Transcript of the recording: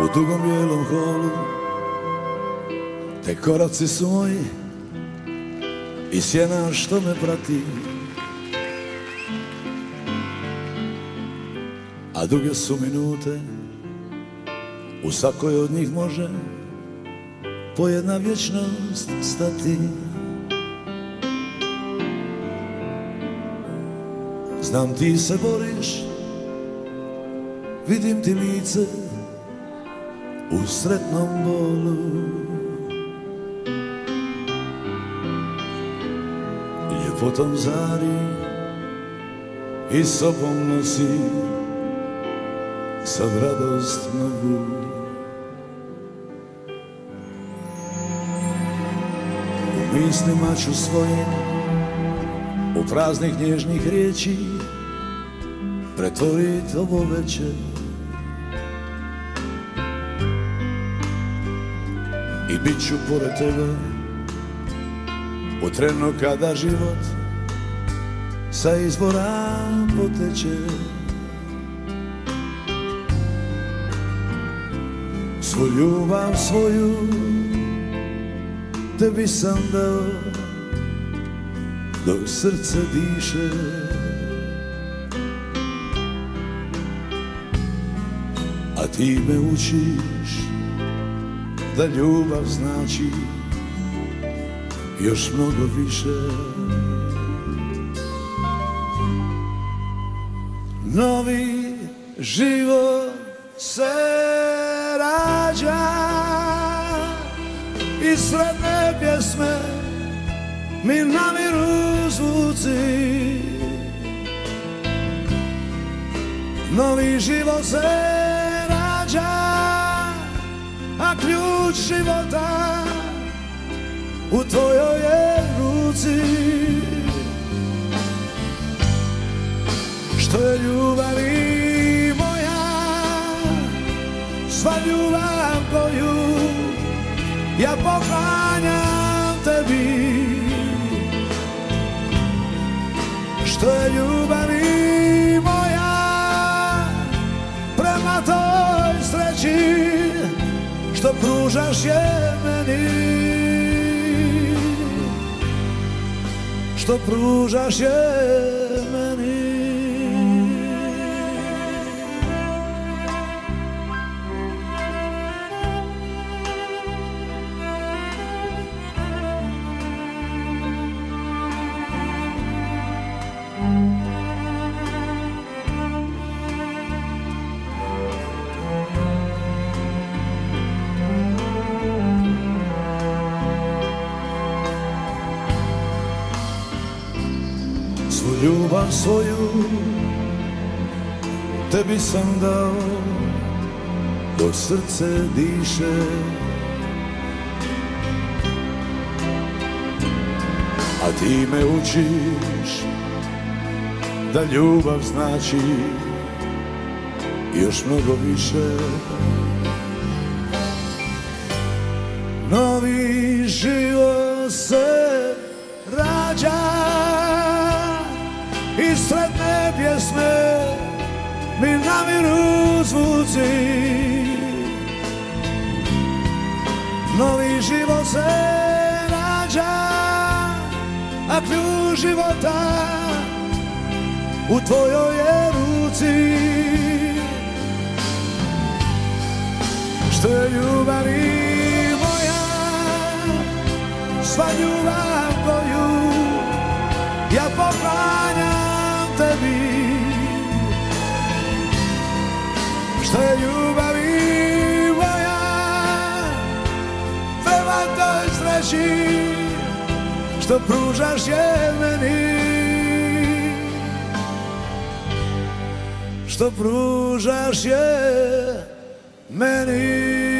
U dugom bijelom holu te koraci su moji i sjena što me prati, a duge su minute, u svakoj od njih može po jedna vječnost stati. Znam ti se boriš, vidim ti lice u sretnom bolu. Ljepotom zari i sobom nosi sad radost novu. U mislima ću svojim, u praznih nježnih riječi pretvorit ovo večer i bit ću pored tebe u trenu kada život sa izvora poteče. Svu ljubav svoju tebi sam dao dok srce diše, a ti me učiš da ljubav znači još mnogo više. Novi život se rađa i sretne pjesme mi namiru zvuci. Novi život se rađa, a ključ života u tvojoj je ruci. Što je ljubavi moja, sva ljubav koju ja poklanjam tebi. Što je ljubavi moja prema toj sreći što pružaš je meni, što pružaš je meni. Svu ljubav svoju tebi sam dao dok srce diše, a ti me učiš da ljubav znači još mnogo više. Novi život se rađa i sretne pjesme mi namiru zvuci. Novi život se rađa, a ključ života u tvojoj je ruci. Što je ljubavi moja, sva ljubav koju ja poklanjam tebi. Što je ljubavi moja prema toj sreći što pružaš je meni, što pružaš je meni.